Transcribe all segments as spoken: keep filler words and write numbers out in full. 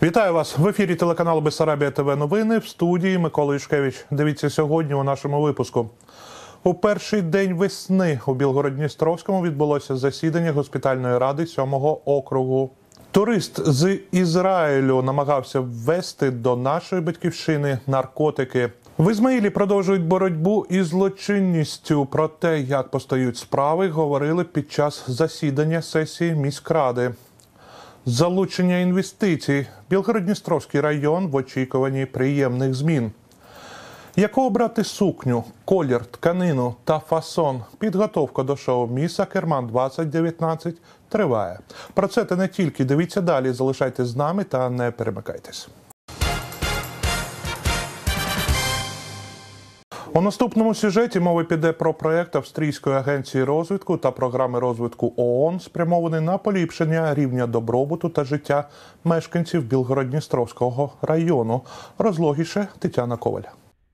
Вітаю вас! В ефірі телеканалу Бессарабія ТВ новини, в студії Микола Юшкевич. Дивіться сьогодні у нашому випуску. У перший день весни у Білгород-Дністровському відбулося засідання госпітальної ради сьомого округу. Турист з Ізраїлю намагався ввести до нашої батьківщини наркотики. В Ізмаїлі продовжують боротьбу із злочинністю. Про те, як постають справи, говорили під час засідання сесії міськради. Залучення інвестицій. Білгород-Дністровський район в очікуванні приємних змін. Яку обрати сукню, колір, тканину та фасон? Підготовка до шоу «Міс Акерман двадцять дев'ятнадцять» триває. Про це та не тільки. Дивіться далі, залишайтесь з нами та не перемикайтесь. У наступному сюжеті мова піде про проєкт Австрійської агенції розвитку та програми розвитку ООН, спрямований на поліпшення рівня добробуту та життя мешканців Білгород-Дністровського району. Розлогіше Тетяна Коваль.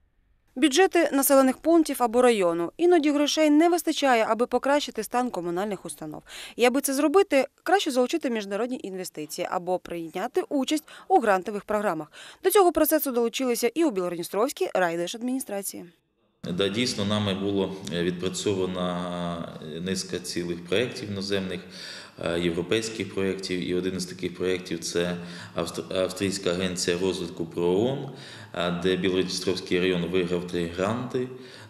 Бюджети населених пунктів або району. Іноді грошей не вистачає, аби покращити стан комунальних установ. І аби це зробити, краще залучити міжнародні інвестиції або прийняти участь у грантових програмах. До цього процесу долучилися і у Білгород-Дністровській райдержадміністрації. Да, дійсно, нами було відпрацьована низка цілих проєктів іноземних, європейських проєктів. І один із таких проєктів – це Австрійська агенція розвитку при ООН, де Білгород-Дністровський район виграв три гранти.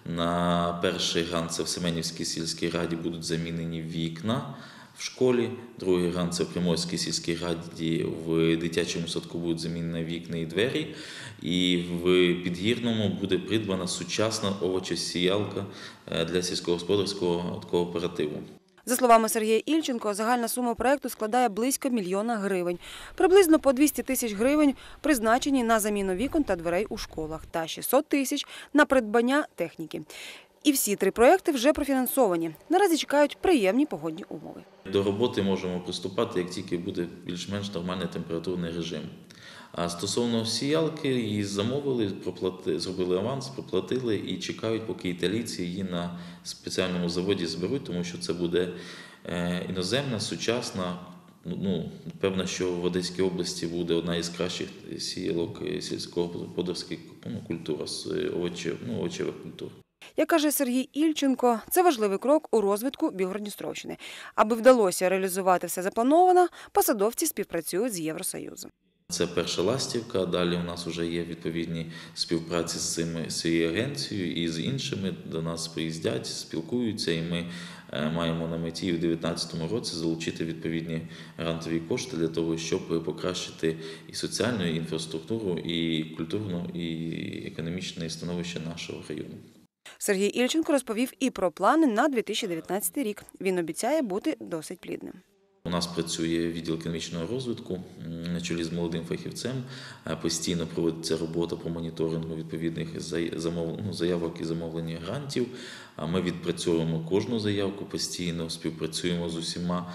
На перший грант – це в Семенівській сільській раді будуть замінені вікна в школі. Другий грант – це в Приморській сільській раді в дитячому садку будуть замінені вікна і двері. І в Підгірному буде придбана сучасна овочесіялка для сільськогосподарського кооперативу. За словами Сергія Ільченко, загальна сума проєкту складає близько мільйона гривень. Приблизно по двісті тисяч гривень призначені на заміну вікон та дверей у школах та шістсот тисяч на придбання техніки. І всі три проєкти вже профінансовані. Наразі чекають приємні погодні умови. До роботи можемо приступати, як тільки буде більш-менш нормальний температурний режим. А стосовно сіялки, її замовили, проплати, зробили аванс, проплатили і чекають, поки італійці її на спеціальному заводі зберуть, тому що це буде іноземна, сучасна. Ну, певно, що в Одеській області буде одна із кращих сіялок сільськогосподарських ну, культур, овочів, ну, овочевих культур. Як каже Сергій Ільченко, це важливий крок у розвитку Білгород-Дністровщини. Аби вдалося реалізувати все заплановано, посадовці співпрацюють з Євросоюзом. Це перша ластівка, далі у нас вже є відповідні співпраці з цими, з цією агенцією і з іншими. До нас приїздять, спілкуються, і ми маємо на меті в дві тисячі дев'ятнадцятому році залучити відповідні грантові кошти для того, щоб покращити і соціальну і інфраструктуру, і культурну, і економічне становище нашого району. Сергій Ільченко розповів і про плани на дві тисячі дев'ятнадцятий рік. Він обіцяє бути досить плідним. У нас працює відділ економічного розвитку на чолі з молодим фахівцем. Постійно проводиться робота по моніторингу відповідних заявок і замовлення грантів. Ми відпрацьовуємо кожну заявку постійно, співпрацюємо з усіма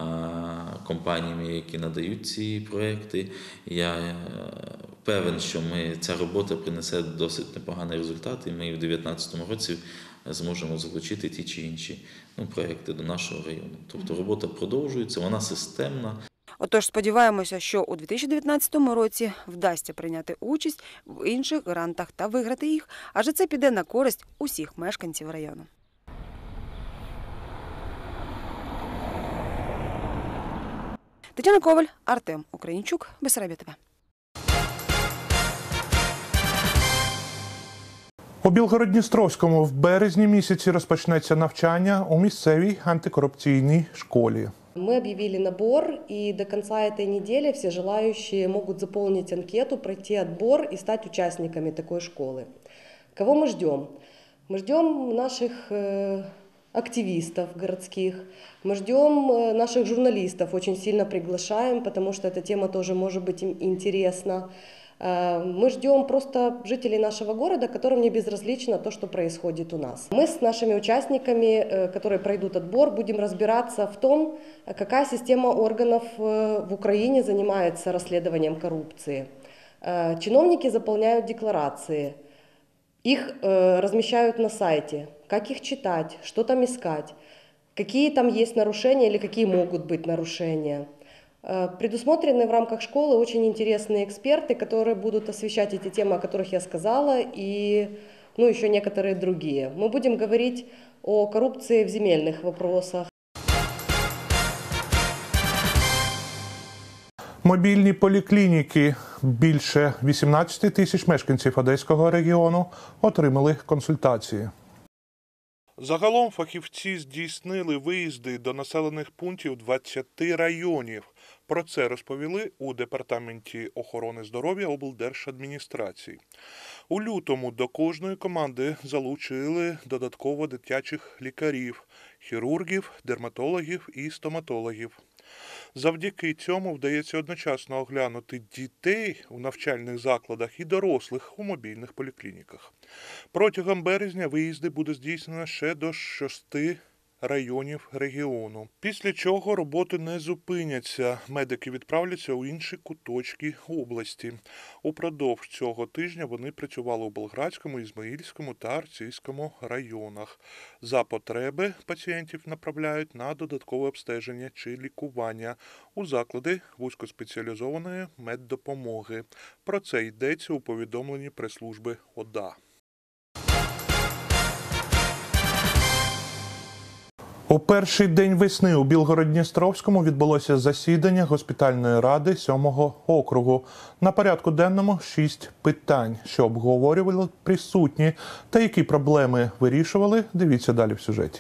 компаніями, які надають ці проекти. Я певен, що ми, ця робота принесе досить непоганий результат, і ми в дві тисячі дев'ятнадцятому році зможемо залучити ті чи інші ну, проекти до нашого району. Тобто робота продовжується, вона системна. Отож, сподіваємося, що у дві тисячі дев'ятнадцятому році вдасться прийняти участь в інших грантах та виграти їх, адже це піде на користь усіх мешканців району. Тетяна Коваль, Артем Українчук, Бессарабія ТВ. У Білгород-Дністровському в березні місяці розпочнеться навчання у місцевій антикорупційній школі. Мы объявили набор, и до конца этой недели все желающие могут заполнить анкету, пройти отбор и стать участниками такой школы. Кого мы ждем? Мы ждем наших активистов городских, мы ждем наших журналистов, очень сильно приглашаем, потому что эта тема тоже может быть им интересна. Мы ждем просто жителей нашего города, которым не безразлично то, что происходит у нас. Мы с нашими участниками, которые пройдут отбор, будем разбираться в том, какая система органов в Украине занимается расследованием коррупции. Чиновники заполняют декларации, их размещают на сайте. Как их читать, что там искать, какие там есть нарушения или какие могут быть нарушения. Предусмотрены в рамках школы очень интересные эксперты, которые будут освещать эти темы, о которых я сказала, и ну, еще некоторые другие. Мы будем говорить о коррупции в земельных вопросах. Мобільні поліклініки. Більше вісімнадцять тисяч мешканців Одеського регіону отримали консультації. Загалом фахівці здійснили виїзди до населених пунктів двадцяти районів. Про це розповіли у Департаменті охорони здоров'я облдержадміністрації. У лютому до кожної команди залучили додатково дитячих лікарів, хірургів, дерматологів і стоматологів. Завдяки цьому вдається одночасно оглянути дітей у навчальних закладах і дорослих у мобільних поліклініках. Протягом березня виїзди буде здійснено ще до шести районів регіону. Після чого роботи не зупиняться. Медики відправляться у інші куточки області. Упродовж цього тижня вони працювали у Болградському, Ізмаїльському та Арцизькому районах. За потреби пацієнтів направляють на додаткове обстеження чи лікування у заклади вузькоспеціалізованої меддопомоги. Про це йдеться у повідомленні прес-служби ОДА. У перший день весни у Білгород-Дністровському відбулося засідання госпітальної ради сьомого округу. На порядку денному шість питань, що обговорювали присутні та які проблеми вирішували, дивіться далі в сюжеті.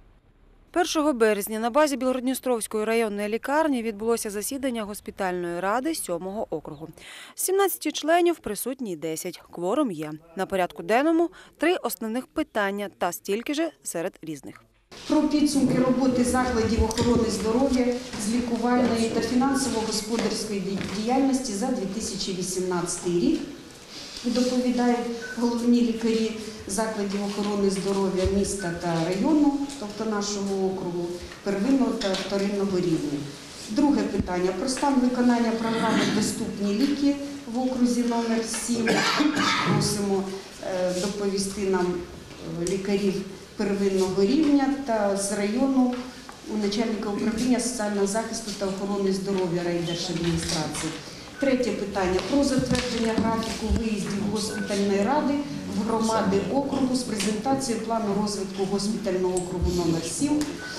першого березня на базі Білгород-Дністровської районної лікарні відбулося засідання госпітальної ради сьомого округу. З сімнадцяти членів присутні десять. Кворум є. На порядку денному три основних питання та стільки же серед різних. Про підсумки роботи закладів охорони здоров'я з лікувальної та фінансово-господарської діяльності за дві тисячі вісімнадцятий рік. Доповідають головні лікарі закладів охорони здоров'я міста та району, тобто нашого округу, первинного та вторинного рівня. Друге питання – про стан виконання програми «Доступні ліки» в окрузі номер сім. Просимо доповісти нам лікарів первинного рівня та з району у начальника управління соціального захисту та охорони здоров'я райдержадміністрації. Третє питання – про затвердження графіку виїздів госпітальної ради в громади округу з презентацією плану розвитку госпітального округу номер сім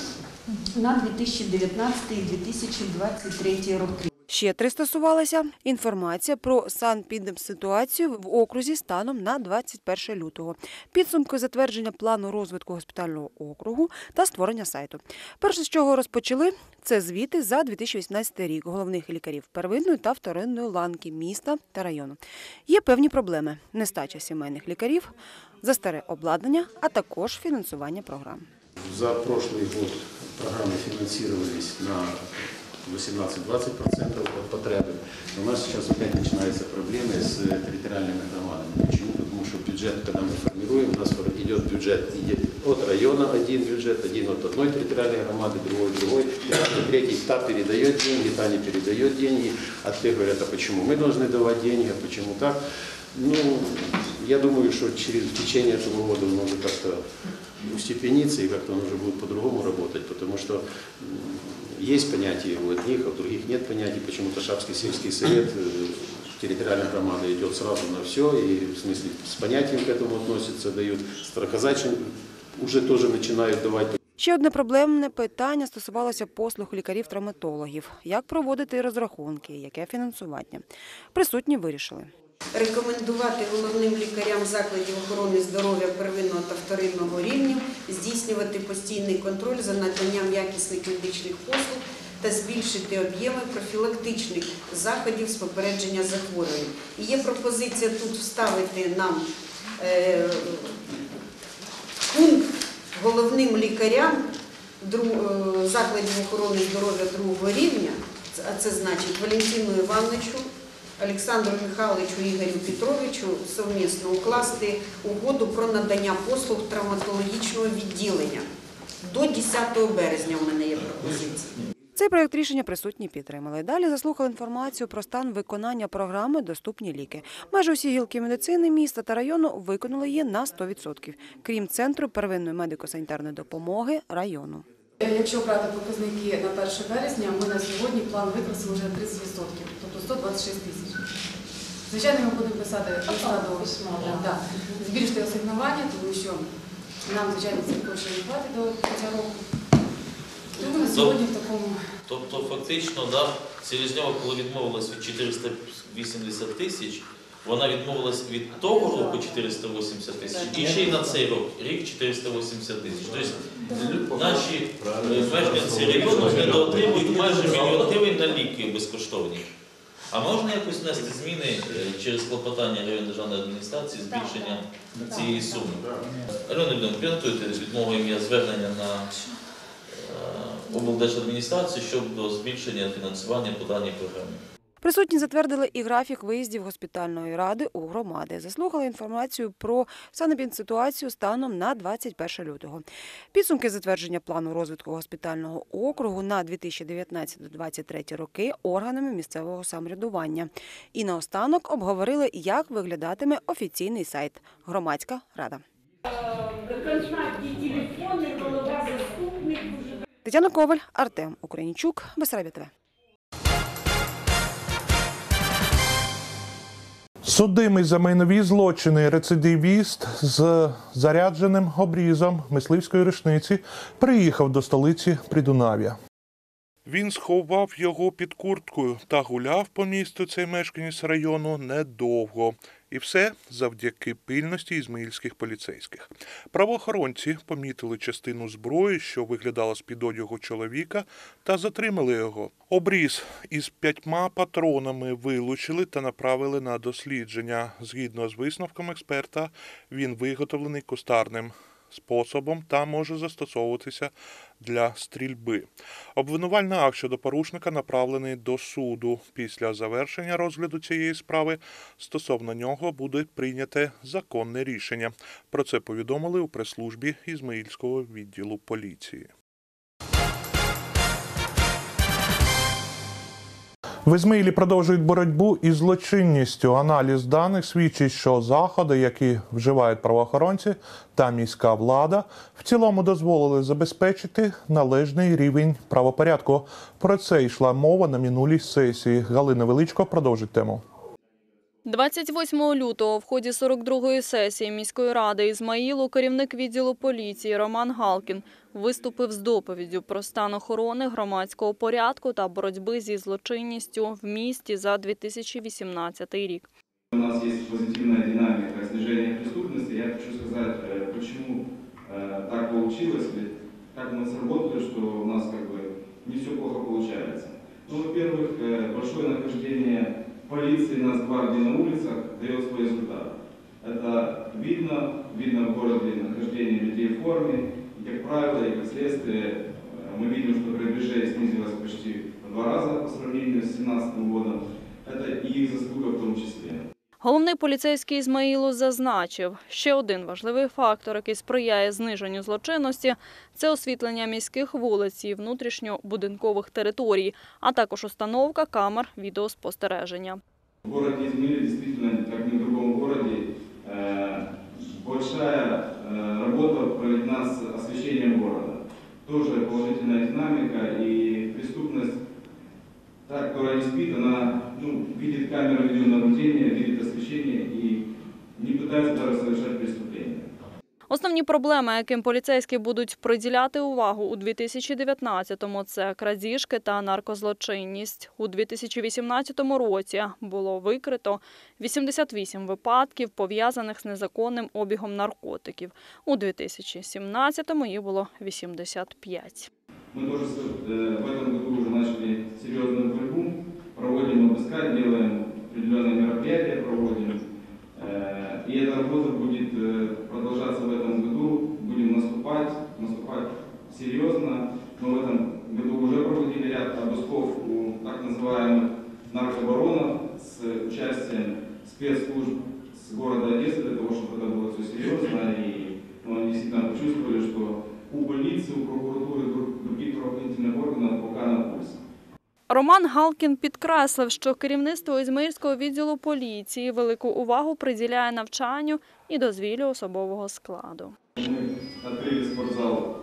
на дві тисячі дев'ятнадцятий - дві тисячі двадцять третій роки. Ще три стосувалися інформація про санепідемситуацію в окрузі станом на двадцять перше лютого, підсумки затвердження плану розвитку госпітального округу та створення сайту. Перше, з чого розпочали, це звіти за дві тисячі вісімнадцятий рік головних лікарів первинної та вторинної ланки міста та району. Є певні проблеми – нестача сімейних лікарів, застаре обладнання, а також фінансування програм. За прошлый год программы финансировались на восемнадцать-двадцать процентов от потребы. У нас сейчас опять начинаются проблемы с территориальными громадами. Почему? Потому что бюджет, когда мы формируем, у нас идет бюджет идет от района один бюджет, один от одной территориальной громады, другой другой. И третий та передает деньги, та не передает деньги. А те говорят, а почему мы должны давать деньги, а почему так? Ну, я думаю, что через в течение этого года он может как-то устепениться и как-то он уже будет по-другому работать, потому что есть понятия у одних, а у других нет понятий. Почему-то Шапский сельский совет, территориальная громада идет сразу на все, и в смысле с понятием к этому относятся, дают. Староказачи уже тоже начинают давать. Ще одне проблемне питання стосувалося послуг лікарів-травматологів. Як проводити розрахунки, яке фінансування. Присутні вирішили. Рекомендувати головним лікарям закладів охорони здоров'я первинного та вторинного рівнів здійснювати постійний контроль за наданням якісних медичних послуг та збільшити об'єми профілактичних заходів з попередження захворювань. І є пропозиція тут вставити нам е, пункт головним лікарям закладів охорони здоров'я другого рівня, а це значить Валентину Івановичу, Олександру Михайловичу, Ігорю Петровичу совмісно укласти угоду про надання послуг травматологічного відділення. До десятого березня у мене є пропозиції. Цей проєкт рішення присутні підтримали. Далі заслухали інформацію про стан виконання програми «Доступні ліки». Майже усі гілки медицини міста та району виконали її на сто відсотків, крім Центру первинної медико-санітарної допомоги району. Якщо брати показники на перше вересня, ми на сьогодні план використали вже тридцять відсотків, тобто сто двадцять шість тисяч. Звичайно, ми будемо писати листа до да, збільшити асигнування, тому що нам, звичайно, це точно не хватить до кінця року. Тому на сьогодні в такому... Тобто, фактично, да, Селезньова, коли відмовилась від чотириста вісімдесят тисяч, вона відмовилась від того року чотириста вісімдесят тисяч і ще й на цей рік, рік чотириста вісімдесят тисяч. Тобто наші мешканці району недоотримують майже мільйон гривень на ліки безкоштовні. А можна якось внести зміни через клопотання районної державної адміністрації, збільшення цієї суми? Альона Івановна, підготуйте від мого ім'я звернення на облдержадміністрацію щодо збільшення фінансування по даній програмі. Присутні затвердили і графік виїздів госпітальної ради у громади. Заслухали інформацію про санепідситуацію станом на двадцять перше лютого. Підсумки затвердження плану розвитку госпітального округу на дві тисячі дев'ятнадцятий - двадцять третій роки органами місцевого самоврядування. І наостанок обговорили, як виглядатиме офіційний сайт «Громадська рада». Тетяна Коваль, Артем Українчук, Бессарабія ТВ. Судимий за майнові злочини рецидивіст з зарядженим обрізом мисливської рушниці приїхав до столиці Придунав'я. Він сховав його під курткою та гуляв по місту цей мешканець району недовго. І все завдяки пильності ізмаїльських поліцейських. Правоохоронці помітили частину зброї, що виглядала з-під одягу чоловіка, та затримали його. Обріз із п'ятьма патронами вилучили та направили на дослідження. Згідно з висновком експерта, він виготовлений кустарним способом та може застосовуватися для стрільби. Обвинувальний акт щодо порушника направлений до суду. Після завершення розгляду цієї справи стосовно нього буде прийняте законне рішення. Про це повідомили у прес-службі Ізмаїльського відділу поліції. В Ізмаїлі продовжують боротьбу із злочинністю. Аналіз даних свідчить, що заходи, які вживають правоохоронці та міська влада, в цілому дозволили забезпечити належний рівень правопорядку. Про це йшла мова на минулій сесії. Галина Величко продовжить тему. двадцять восьмого лютого в ході сорок другої сесії міської ради Ізмаїлу керівник відділу поліції Роман Галкін виступив з доповіддю про стан охорони громадського порядку та боротьби зі злочинністю в місті за дві тисячі вісімнадцятий рік. У нас есть позитивная динамика снижения преступности. Я хочу сказать, почему так получилось, ведь как мы сработали, что у нас как бы не все плохо получается. Ну, во-первых, большое нахождение полиции, Нацгвардии на улицах дает свой результат. Это видно, видно в городе нахождение людей в форме. И, как правило, и как следствие, мы видим, что грабежей снизилось почти в два раза по сравнению с две тысячи семнадцатым годом. Это и их заслуга в том числе. Головний поліцейський Ізмаїлу зазначив, ще один важливий фактор, який сприяє зниженню злочинності – це освітлення міських вулиць і внутрішньобудинкових територій, а також установка камер відеоспостереження. В городе Измаиле действительно, как ни в другом городе, большая работа проведена с освещением города. Тоже положительная динамика, и преступность, та, которая не спит, она ну, видит камеру видеонаблюдения, видит освещение и не пытается даже совершать преступления. Основні проблеми, яким поліцейські будуть приділяти увагу у дві тисячі дев'ятнадцятому – це крадіжки та наркозлочинність. У дві тисячі вісімнадцятому році було викрито вісімдесят вісім випадків, пов'язаних з незаконним обігом наркотиків. У дві тисячі сімнадцятому їх було вісімдесят п'ять. Мы тоже в этом году уже начали серьезную борьбу, проводим обыскать, делаем определенные мероприятия, проводим. И эта работа будет продолжаться в этом году. Будем наступать, наступать серьезно. Мы в этом году уже проводили ряд обысков у так называемых наркобаронов с участием спецслужб с города Одессы, для того, чтобы это было все серьезно. И ну, они действительно почувствовали, что у полиции, у прокуратуры, других правоохранительных органов пока на пульсе. Роман Галкін підкреслив, що керівництво Ізмаїльського відділу поліції велику увагу приділяє навчанню і дозвіллю особового складу. Ми відкрили спортзал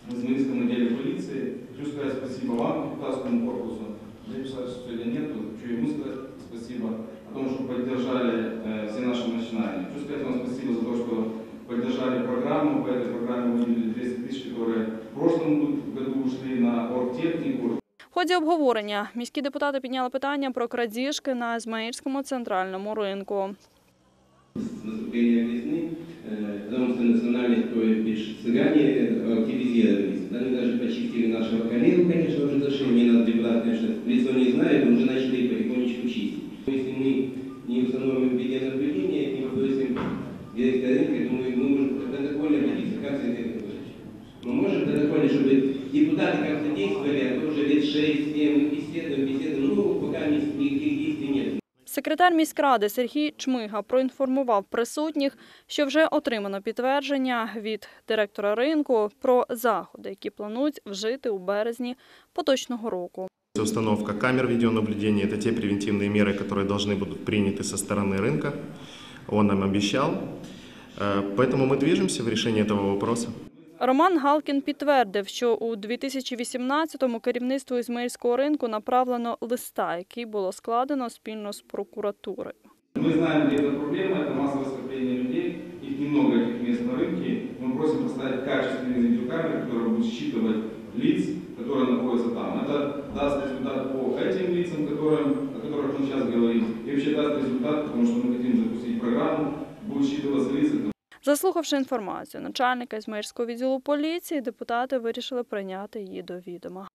в Измаильском отделе полиции. Хочу сказать спасибо вам, депутатскому корпусу. Я писал, что сегодня нету. Хочу ему сказать спасибо о том, что поддержали э, все наши начинания. Хочу сказать вам спасибо за то, что поддержали программу. По этой программе выделили двести тысяч, которые в прошлом году ушли на оргтехнику. В ході обговорення міські депутати підняли питання про крадіжки на Ізмаїльському центральному ринку. Наступления весны, потому что национальные строят більш цыгане активизировались. Они даже почистили нашего коллегу, конечно, уже зашли. Мне надо депутат, конечно, лицо не знает, но уже начали потихонечку чистить. Если мы не установим видеонаблюдение, не попросим директора рынка, думаю, мы можем протокольно обратиться, как с этим говорить. Мы можем протокольно, чтобы депутаты как-то действовали, а то уже лет шесть-семь беседуем, беседуем, ну, пока никаких действий нет. Секретар міськради Сергій Чмига проінформував присутніх, що вже отримано підтвердження від директора ринку про заходи, які планують вжити у березні поточного року. Установка камер видеонаблюдения – это те превентивные меры, которые должны будут приняты со стороны рынка. Он нам обещал. Поэтому мы движемся в решении этого вопроса. Роман Галкін підтвердив, що у дві тисячі вісімнадцятому керівництву Ізмаїльського ринку направлено листа, який було складено спільно з прокуратурою. Мы знаем, где эта проблема, это массовое скопление людей, их немного, этих мест на рынке. Мы просим поставить качественные видеокамеры, которые будут считывать лиц, которые находятся там. Это даст результат по этим лицам, которым, о которых мы сейчас говорим, и вообще даст результат, потому что мы хотим запустить программу, будет считываться лица. Заслухавши інформацію начальника Ізмаїльського відділу поліції, депутати вирішили прийняти її до відома.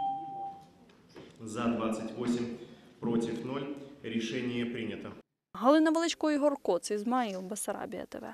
За двадцять вісім, проти нуль. Рішення прийнято. Галина Величко, Ігор Коц, Ізмаїл, Бессарабія ТВ.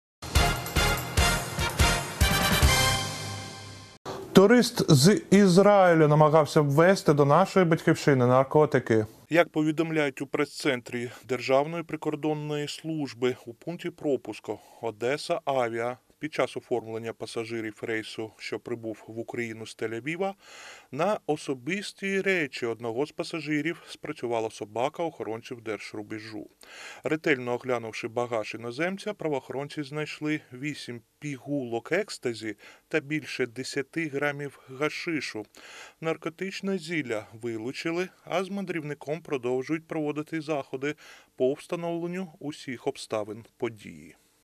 Турист з Ізраїлю намагався ввезти до нашої батьківщини наркотики. Як повідомляють у прес-центрі Державної прикордонної служби у пункті пропуску Одеса Авіа, під час оформлення пасажирів рейсу, що прибув в Україну з Тель-Авіва, на особисті речі одного з пасажирів спрацювала собака охоронців держрубежу. Ретельно оглянувши багаж іноземця, правоохоронці знайшли вісім пігулок екстазі та більше десяти грамів гашишу. Наркотичне зілля вилучили, а з мандрівником продовжують проводити заходи по встановленню усіх обставин події.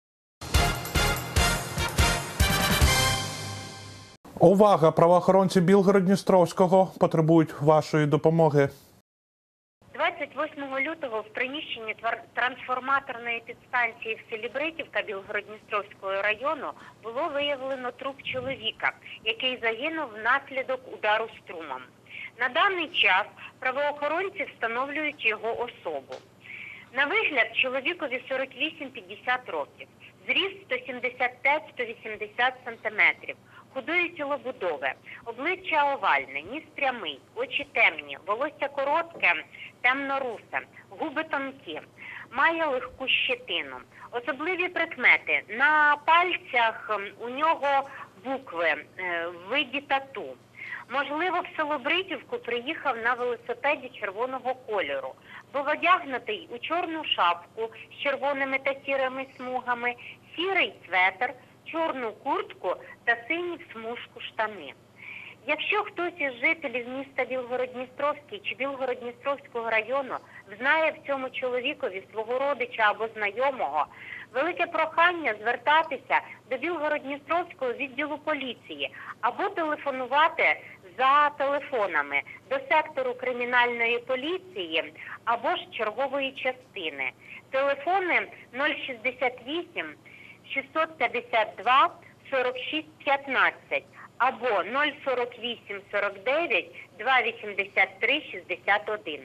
Увага! Правоохоронці Білгород-Дністровського потребують вашої допомоги. двадцять восьмого лютого в приміщенні трансформаторної підстанції в селі Бритівка Білгород-Дністровського району було виявлено труп чоловіка, який загинув внаслідок удару струмом. На даний час правоохоронці встановлюють його особу. На вигляд чоловікові сорок вісім - п'ятдесят років, зріст сто сімдесят п'ять - сто вісімдесят сантиметрів. Худої тілобудови, обличчя овальне, ніс прямий, очі темні, волосся коротке, темно-русе, губи тонкі, має легку щетину. Особливі прикмети. На пальцях у нього букви в виді тату. Можливо, в село Бритівку приїхав на велосипеді червоного кольору. Був одягнутий у чорну шапку з червоними та сірими смугами, сірий светр, чорну куртку та сині в смужку штани. Якщо хтось із жителів міста Білгород-Дністровський чи Білгород-Дністровського району знає в цьому чоловікові свого родича або знайомого, велике прохання звертатися до Білгород-Дністровського відділу поліції або телефонувати за телефонами до сектору кримінальної поліції або ж чергової частини. Телефони нуль шістдесят вісім шістсот п'ятдесят два сорок шість п'ятнадцять або нуль сорок вісім сорок дев'ять два вісімдесят три шістдесят один.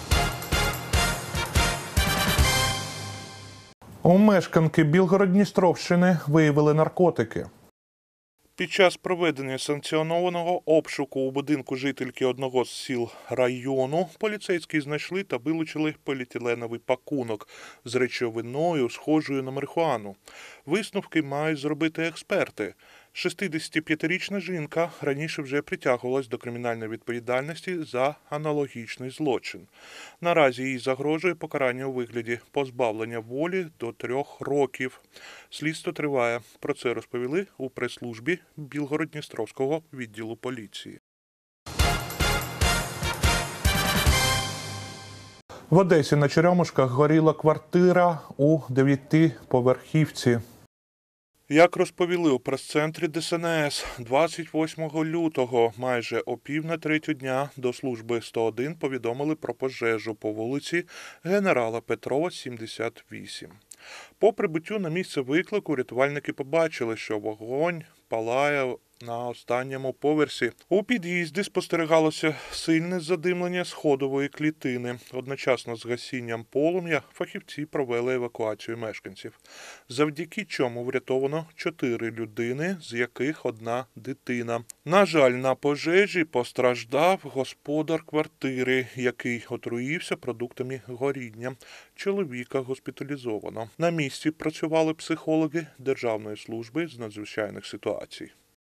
У мешканки Білгород-Дністровщини виявили наркотики. Під час проведення санкціонованого обшуку у будинку жительки одного з сіл району поліцейські знайшли та вилучили поліетиленовий пакунок з речовиною, схожою на марихуану. Висновки мають зробити експерти. шістдесятип'ятирічна жінка раніше вже притягувалась до кримінальної відповідальності за аналогічний злочин. Наразі їй загрожує покарання у вигляді позбавлення волі до трьох років. Слідство триває. Про це розповіли у прес-службі Білгород-Дністровського відділу поліції. В Одесі на Черемушках горіла квартира у дев'ятиповерхівці. Як розповіли у прес-центрі Де Ес Ен Ес, двадцять восьмого лютого, майже о пів на третю дня, до служби сто один повідомили про пожежу по вулиці Генерала Петрова, сімдесят вісім. По прибуттю на місце виклику рятувальники побачили, що вогонь палає на останньому поверсі. У під'їзді спостерігалося сильне задимлення сходової клітини. Одночасно з гасінням полум'я фахівці провели евакуацію мешканців, завдяки чому врятовано чотири людини, з яких одна дитина. На жаль, на пожежі постраждав господар квартири, який отруївся продуктами горіння. Чоловіка госпіталізовано. На місці працювали психологи Державної служби з надзвичайних ситуацій.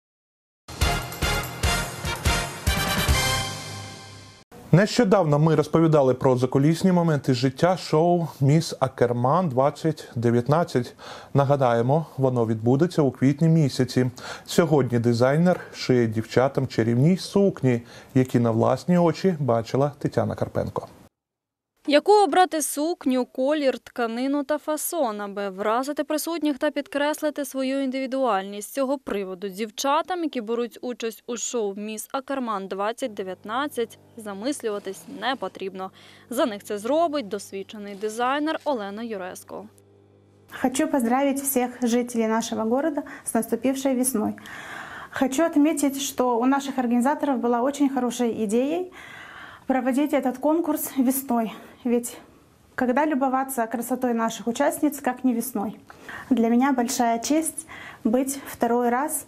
Нещодавно ми розповідали про закулісні моменти життя шоу «Міс Акерман двадцять дев'ятнадцять». Нагадаємо, воно відбудеться у квітні місяці. Сьогодні дизайнер шиє дівчатам чарівні сукні, які на власні очі бачила Тетяна Карпенко. Яку обрати сукню, колір, тканину та фасон, аби вразити присутніх та підкреслити свою індивідуальність? З цього приводу дівчатам, які беруть участь у шоу «Міс Акерман двадцять дев'ятнадцять», замислюватись не потрібно. За них це зробить досвідчений дизайнер Олена Юреско. Хочу поздравить всех жителей нашего города с наступившей весной. Хочу отметить, что у наших организаторов была очень хорошей идеей проводить этот конкурс весной. Ведь когда любоваться красотой наших участниц, как не весной? Для меня большая честь быть второй раз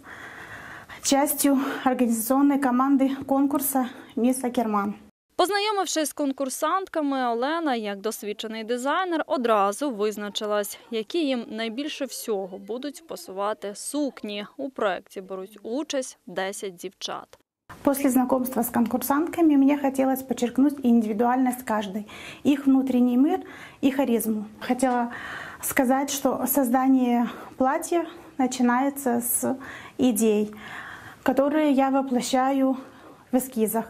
частью организационной команды конкурса «Міс Акерман». Познайомившись з конкурсантками, Олена, як досвідчений дизайнер, одразу визначилась, які їм найбільше всього будуть пасувати сукні. У проєкті беруть участь десять дівчат. После знакомства с конкурсантками мне хотелось подчеркнуть индивидуальность каждой, их внутренний мир и харизму. Хотела сказать, что создание платья начинается с идей, которые я воплощаю в эскизах.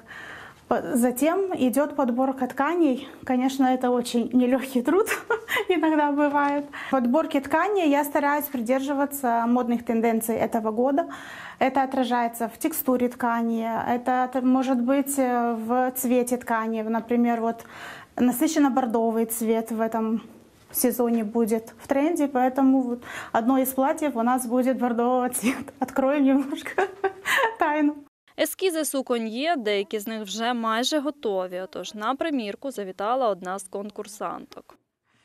Затем идет подборка тканей. Конечно, это очень нелегкий труд, иногда бывает. В подборке тканей я стараюсь придерживаться модных тенденций этого года. Это отражается в текстуре ткани, это может быть в цвете ткани. Например, вот насыщенно-бордовый цвет в этом сезоне будет в тренде, поэтому вот одно из платьев у нас будет бордового цвета. Откроем немножко тайну. Ескізи суконь є, деякі з них вже майже готові, отож на примірку завітала одна з конкурсанток.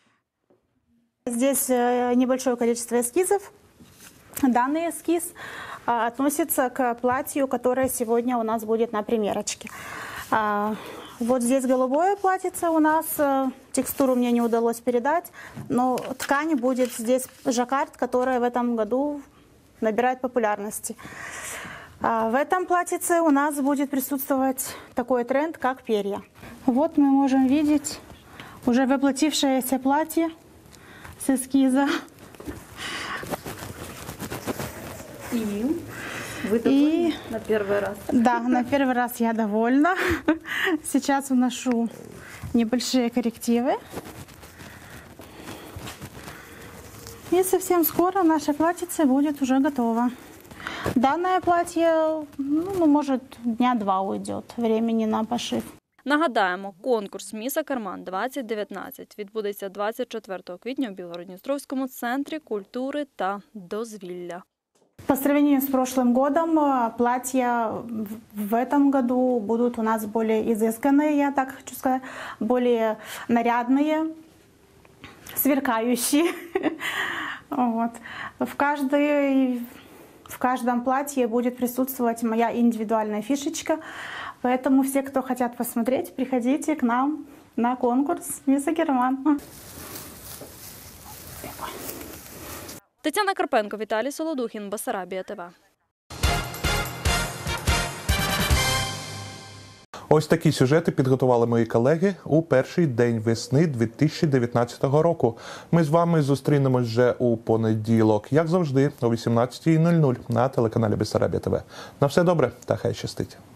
Здесь небольшое количество эскизов. Данный эскиз относится к платью, которое сегодня у нас будет на примерочке. Вот здесь голубое платьице у нас, текстуру мне не удалось передать, но ткань будет здесь жаккард, которая в этом году набирает популярности. В этом платьице у нас будет присутствовать такой тренд, как перья. Вот мы можем видеть уже воплотившееся платье с эскиза. И вы довольны на первый раз? Да, на первый раз я довольна. Сейчас вношу небольшие коррективы. И совсем скоро наше платьице будет уже готово. Данное платье, ну, может, дня два уйдет времени на пошив. Нагадаємо, конкурс «Міс Акерман двадцять дев'ятнадцять» відбудеться двадцять четвертого квітня у Білгород-Дністровському центрі культури та дозвілля. По сравнению с прошлым годом, платья в этом году будут у нас более изысканные, я так хочу сказать, более нарядные, сверкающие. Вот. В каждой... В каждом платье будет присутствовать моя индивидуальная фишечка, поэтому все, кто хотят посмотреть, приходите к нам на конкурс «Міс Акерман». Тетяна Карпенко, Віталій Солодухін, Бессарабія ТВ. Ось такі сюжети підготували мої колеги у перший день весни дві тисячі дев'ятнадцятого року. Ми з вами зустрінемось вже у понеділок, як завжди, о вісімнадцятій нуль нуль на телеканалі Бессарабія ТВ. На все добре та хай щастить.